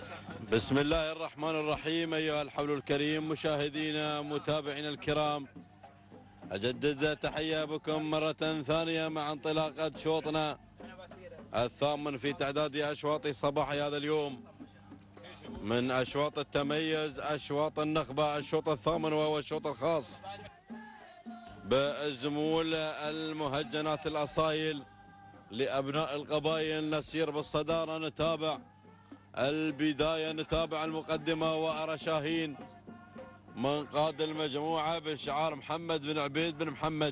بسم الله الرحمن الرحيم. أيها الحول الكريم مشاهدينا متابعينا الكرام، أجدد تحية بكم مرة ثانية مع انطلاقة شوطنا الثامن في تعداد أشواط صباح هذا اليوم من أشواط التميز، أشواط النخبة، الشوط الثامن وهو الشوط الخاص بالزمول المهجنات الأصايل لأبناء القبائل. نسير بالصدارة، نتابع البداية، نتابع المقدمة، وأرى شاهين من قاد المجموعة بشعار محمد بن عبيد بن محمد،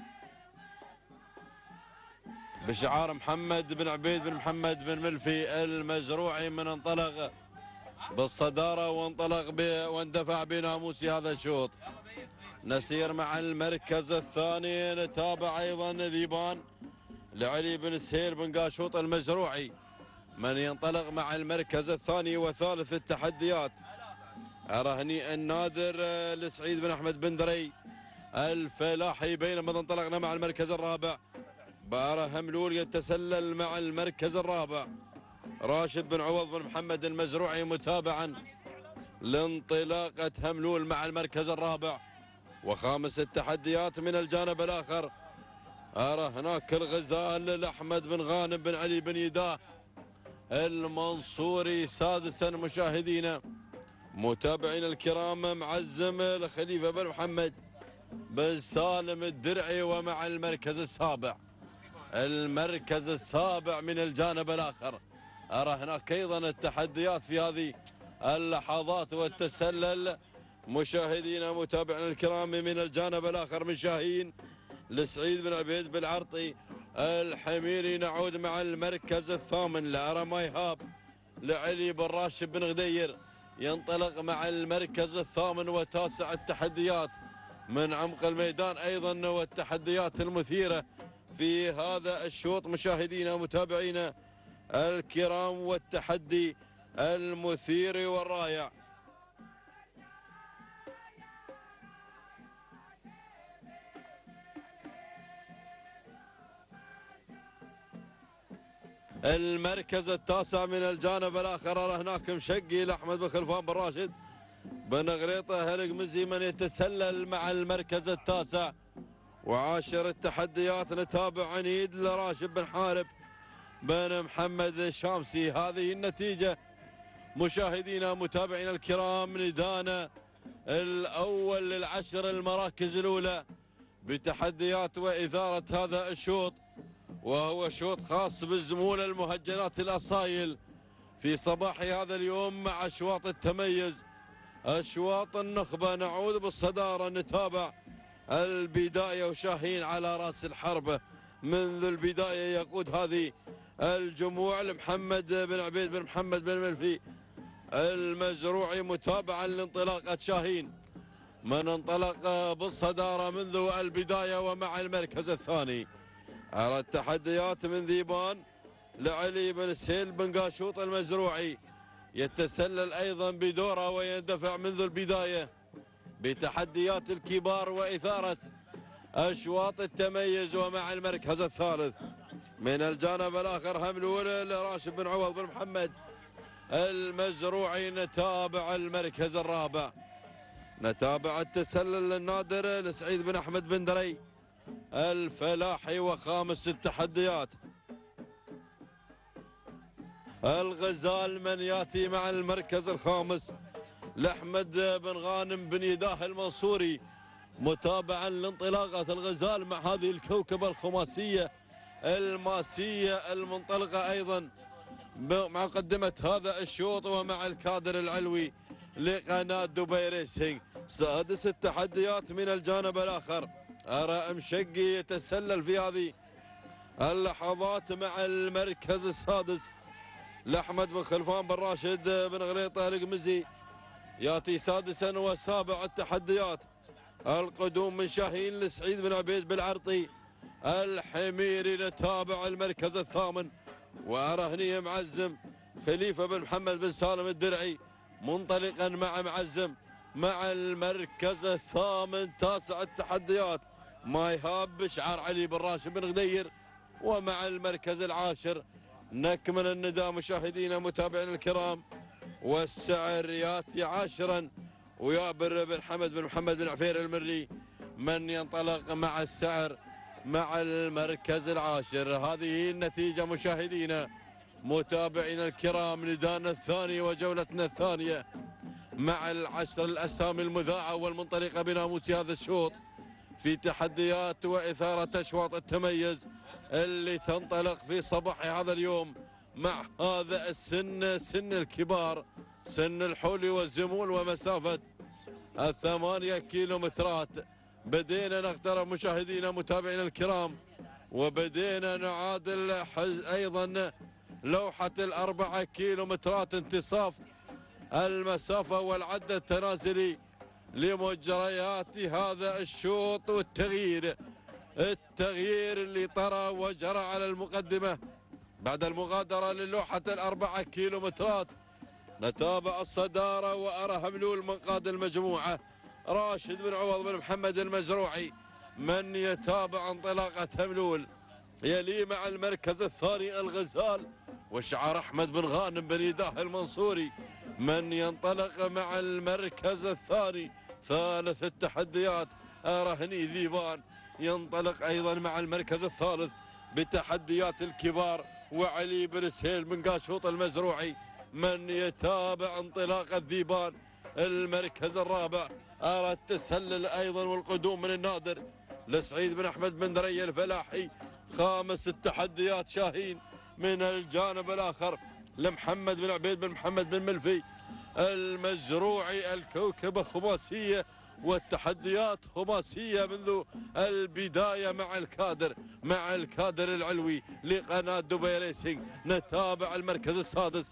بشعار محمد بن عبيد بن محمد بن ملفي المزروعي، من انطلق بالصدارة وانطلق واندفع بناموس هذا الشوط. نسير مع المركز الثاني، نتابع أيضا ذيبان لعلي بن سهيل بن قاشوط المزروعي من ينطلق مع المركز الثاني وثالث التحديات. أرى هني النادر لسعيد بن أحمد بن دري الفلاحي، بينما انطلقنا مع المركز الرابع بأرى هملول يتسلل مع المركز الرابع راشد بن عوض بن محمد المزروعي متابعا لانطلاقة هملول مع المركز الرابع. وخامس التحديات من الجانب الآخر أرى هناك الغزال لأحمد بن غانم بن علي بن يداه المنصوري سادسا. مشاهدينا متابعينا الكرام، معزم الخليفة بن محمد بن سالم الدرعي، ومع المركز السابع، المركز السابع من الجانب الآخر أرى هناك أيضا التحديات في هذه اللحظات والتسلل. مشاهدينا متابعينا الكرام، من الجانب الآخر من شاهين لسعيد بن عبيد بالعرطي الحميري. نعود مع المركز الثامن لأرى مايهاب لعلي بن راشد بن غدير ينطلق مع المركز الثامن وتاسع التحديات من عمق الميدان أيضا، والتحديات المثيرة في هذا الشوط. مشاهدينا متابعينا الكرام، والتحدي المثير والرائع المركز التاسع من الجانب الآخر. أرى هناك مشقي لأحمد بن خلفان بن راشد بن غريطة هلقمزي من يتسلل مع المركز التاسع. وعاشر التحديات نتابع عنيد لراشد بن حارب بن محمد الشامسي. هذه النتيجة مشاهدينا متابعينا الكرام، ندانا الأول للعشر المراكز الأولى بتحديات وإثارة هذا الشوط، وهو شوط خاص بالزمول المهجنات الأصايل في صباح هذا اليوم مع أشواط التميز، أشواط النخبة. نعود بالصدارة، نتابع البداية وشاهين على رأس الحربة منذ البداية يقود هذه الجموع لمحمد بن عبيد بن محمد بن ملفي المزروعي متابعا لانطلاقة شاهين من انطلق بالصدارة منذ البداية ومع المركز الثاني. أرى التحديات من ذيبان لعلي بن سهيل بن قاشوط المزروعي يتسلل أيضا بدوره ويندفع منذ البداية بتحديات الكبار وإثارة أشواط التميز. ومع المركز الثالث من الجانب الآخر هملول لراشد بن عوض بن محمد المزروعي. نتابع المركز الرابع، نتابع التسلل النادر لسعيد بن أحمد بن دري الفلاحي. وخامس التحديات الغزال من ياتي مع المركز الخامس لأحمد بن غانم بن يداه المنصوري متابعا لانطلاقة الغزال مع هذه الكوكبة الخماسية الماسية المنطلقة أيضا مع مقدمة هذا الشوط ومع الكادر العلوي لقناة دبي ريسينج. سادس التحديات من الجانب الآخر أرى مشقي يتسلل في هذه اللحظات مع المركز السادس لأحمد بن خلفان بن راشد بن غليطة القمزي ياتي سادسا. وسابع التحديات القدوم من شاهين لسعيد بن عبيد بالعرطي الحميري. نتابع المركز الثامن، وأرى هني معزم خليفة بن محمد بن سالم الدرعي منطلقا مع معزم مع المركز الثامن. تاسع التحديات مايهاب بشعار علي بن راشد بن غدير. ومع المركز العاشر نكمل النداء مشاهدينا متابعينا الكرام والسعر ياتي 10. ويابر بن حمد بن محمد بن عفير المري من ينطلق مع السعر مع المركز العاشر. هذه النتيجة مشاهدينا متابعينا الكرام، ندانا الثاني وجولتنا الثانية مع العشر الأسامي المذاعة والمنطلقة بناموس هذا الشوط في تحديات وإثارة أشواط التميز اللي تنطلق في صباح هذا اليوم مع هذا السن، سن الكبار، سن الحول والزمول ومسافة 8 كيلومترات. بدينا نقترب مشاهدينا متابعينا الكرام، وبدينا نعادل أيضا لوحة 4 كيلومترات انتصاف المسافة والعد التنازلي لمجريات هذا الشوط. والتغيير اللي طرى وجرى على المقدمة بعد المغادرة للوحة 4 كيلومترات. نتابع الصدارة وأرى هملول من قاد المجموعة راشد بن عوض بن محمد المزروعي من يتابع انطلاقة هملول. يلي مع المركز الثاني الغزال وشعار أحمد بن غانم بن يداه المنصوري من ينطلق مع المركز الثاني. ثالث التحديات أرهني ذيبان ينطلق أيضا مع المركز الثالث بتحديات الكبار، وعلي بن سهيل بن قاشوط المزروعي من يتابع انطلاق الذيبان. المركز الرابع أرى التسلل أيضا والقدوم من النادر لسعيد بن أحمد بن دري الفلاحي. خامس التحديات شاهين من الجانب الآخر لمحمد بن عبيد بن محمد بن ملفي المزروعي. الكوكبة خماسية والتحديات خماسية منذ البداية مع الكادر العلوي لقناة دبي ريسينج. نتابع المركز السادس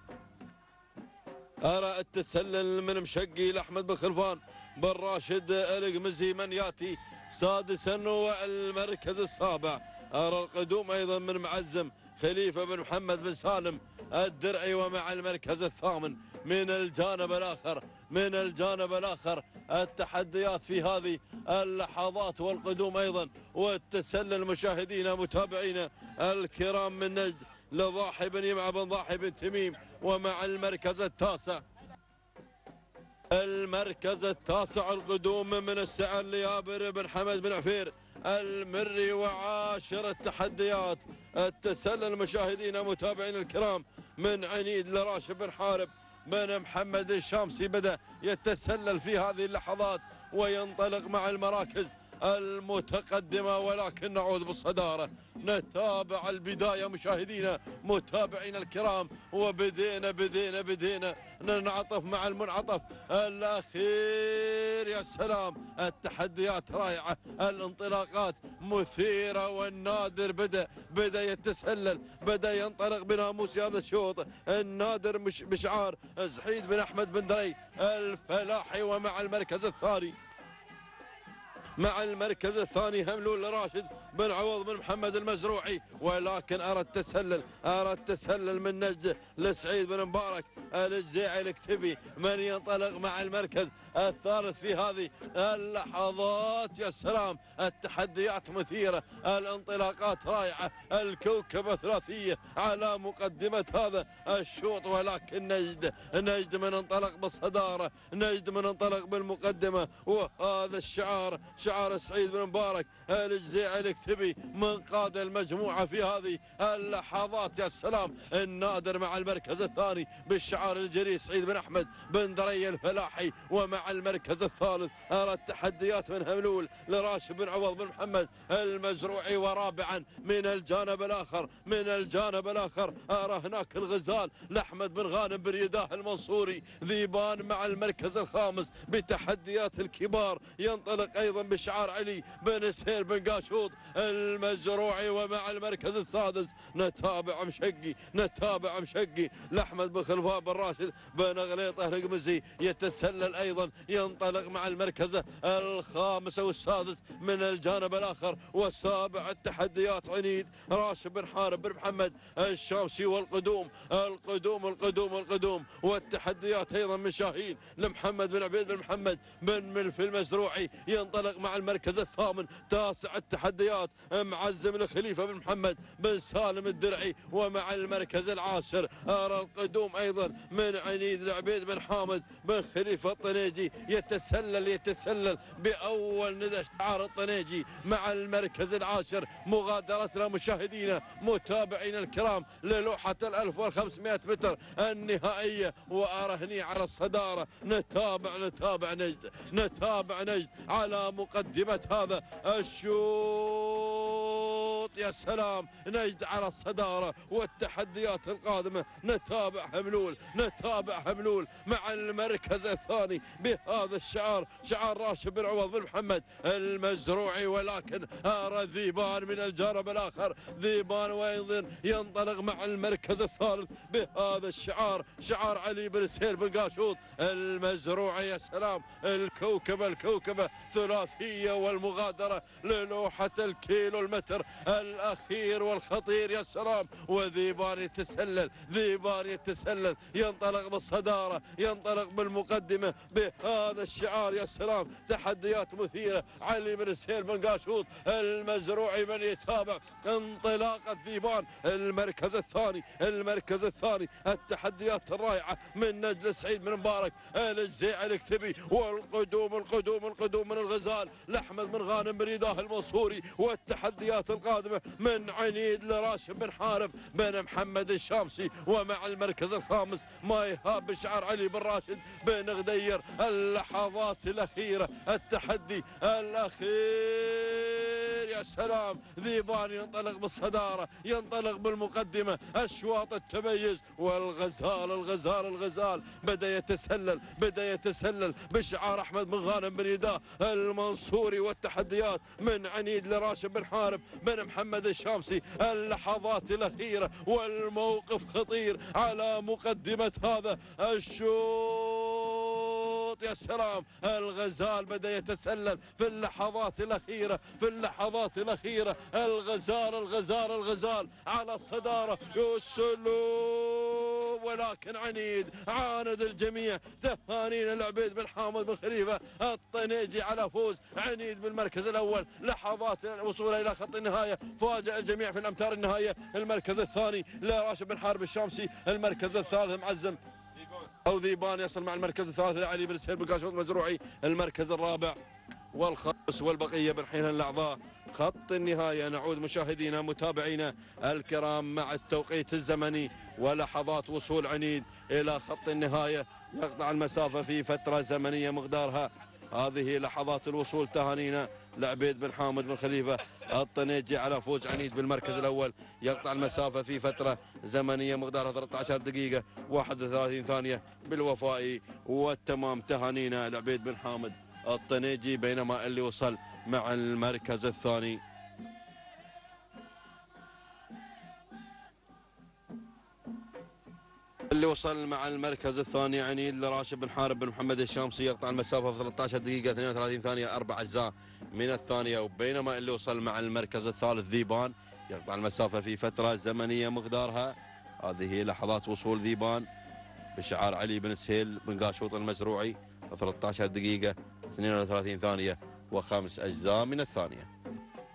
أرى التسلل من مشقي لأحمد بن خلفان بن راشد القمزي من ياتي سادسا. والمركز السابع أرى القدوم أيضا من معزم خليفة بن محمد بن سالم الدرعي. ومع المركز الثامن من الجانب الآخر التحديات في هذه اللحظات والقدوم أيضا والتسلل مشاهدينا متابعينا الكرام من نجد لضاحي بن يمع بن ضاحي بن تميم. ومع المركز التاسع القدوم من السعر ليابر بن حمد بن عفير المري. وعاشر التحديات التسلل مشاهدينا متابعينا الكرام من عنيد لراشد بن حارب بن محمد الشامسي بدأ يتسلل في هذه اللحظات وينطلق مع المراكز المتقدمة، ولكن نعود بالصدارة. نتابع البداية مشاهدينا متابعينا الكرام، وبدينا ننعطف مع المنعطف الأخير. يا سلام، التحديات رائعة، الانطلاقات مثيرة، والنادر بدأ يتسلل، بدأ ينطلق بناموس هذا الشوط. النادر مش بشعار زحيد بن أحمد بن دري الفلاحي. ومع المركز الثاني هملول راشد بن عوض بن محمد المزروعي. ولكن أرى التسلل من نجد لسعيد بن مبارك الجزيعي الكتبي من ينطلق مع المركز الثالث في هذه اللحظات. يا سلام، التحديات مثيرة، الانطلاقات رائعة، الكوكبة ثلاثية على مقدمة هذا الشوط. ولكن نجد من انطلق بالصدارة، نجد من انطلق بالمقدمة، وهذا شعار سعيد بن مبارك الجزيعي الكتبي من قاد المجموعة في هذه اللحظات. يا سلام، النادر مع المركز الثاني بالشعار الجري سعيد بن أحمد بن دري الفلاحي. ومع المركز الثالث أرى التحديات من هملول لراشد بن عوض بن محمد المزروعي. ورابعا من الجانب الآخر أرى هناك الغزال لأحمد بن غانم بن يداه المنصوري. ذيبان مع المركز الخامس بتحديات الكبار ينطلق أيضا بشعار علي بن سهيل بن قاشوط المزروعي. ومع المركز السادس نتابع مشقي لأحمد بن خلفان بن راشد بن غليطة القمزي يتسلل أيضا، ينطلق مع المركز الخامس والسادس من الجانب الآخر. والسابع التحديات عنيد راشد بن حارب بن محمد الشامسي. والقدوم والتحديات أيضا من شاهين لمحمد بن عبيد بن محمد بن ملفي المزروعي ينطلق مع المركز الثامن. تاسع التحديات التحديات معزم الخليفة بن محمد بن سالم الدرعي. ومع المركز العاشر أرى القدوم أيضا من عنيد العبيد بن حامد بن خليفة الطنيجي يتسلل بأول ندى شعار الطنيجي. مع المركز العاشر مغادرتنا مشاهدينا متابعينا الكرام للوحة 1500 متر النهائية، وأرى هني على الصدارة نتابع نجد على مقدمة هذا الشوط. يا سلام، نجد على الصدارة والتحديات القادمة. نتابع هملول مع المركز الثاني بهذا الشعار، شعار راشد بن عوض بن محمد المزروعي. ولكن أرى ذيبان من الجانب الآخر، ذيبان وأيضا ينطلق مع المركز الثالث بهذا الشعار، شعار علي بن سهيل بن قاشوط المزروعي. يا سلام، الكوكبة ثلاثية والمغادرة للوحة الكيلو المتر الأخير والخطير. يا سلام، وذيبان يتسلل ينطلق بالصدارة، ينطلق بالمقدمة بهذا الشعار. يا سلام، تحديات مثيرة. علي بن سهيل بن قاشوط المزروعي من يتابع انطلاقة ذيبان. المركز الثاني التحديات الرائعة من نجل سعيد بن مبارك الجزيعي الكتبي. والقدوم من الغزال لأحمد بن غانم بن يداه المنصوري. والتحديات القادمة من عنيد لراشد بن حارث بن محمد الشامسي. ومع المركز الخامس ما يهاب بشعار علي بن راشد بن غدير. اللحظات الأخيرة، التحدي الأخير. يا سلام، ذيبان ينطلق بالصدارة، ينطلق بالمقدمة، أشواط التميز. والغزال بدأ يتسلل بشعار أحمد بن غانم بن يداه المنصوري. والتحديات من عنيد لراشد بن حارب بن محمد الشامسي. اللحظات الأخيرة والموقف خطير على مقدمة هذا الشوط. يا سلام، الغزال بدأ يتسلل في اللحظات الأخيرة. الغزال على الصدارة. يسلم، ولكن عنيد عاند الجميع. تهانينا العبيد بن حامد بن خليفة الطنيجي على فوز عنيد بالمركز الأول. لحظات الوصول إلى خط النهاية، فاجأ الجميع في الأمتار النهائية. المركز الثاني لراشد بن حارب الشامسي. المركز الثالث معزم أو ذيبان يصل مع المركز الثالث لعلي بن سهيل بن قاشوط المزروعي. المركز الرابع والخامس والبقية من حين الأعضاء. خط النهاية نعود مشاهدينا متابعينا الكرام مع التوقيت الزمني ولحظات وصول عنيد إلى خط النهاية. يقطع المسافة في فترة زمنية مقدارها. هذه لحظات الوصول. تهانينا لعبيد بن حامد بن خليفة الطنيجي على فوز عنيد بالمركز الأول. يقطع المسافة في فترة زمنية مقدارها 13 دقيقة 31 ثانية بالوفاء والتمام. تهانينا لعبيد بن حامد الطنيجي. بينما اللي وصل مع المركز الثاني عنيد لراشد بن حارب بن محمد الشامسي. يقطع المسافة في 13 دقيقة 32 ثانية 4 أجزاء من الثانية. وبينما اللي وصل مع المركز الثالث ذيبان يقطع المسافة في فترة زمنية مقدارها. هذه لحظات وصول ذيبان بشعار علي بن سهيل بن قاشوط المزروعي 13 دقيقة 32 ثانية و5 أجزاء من الثانية.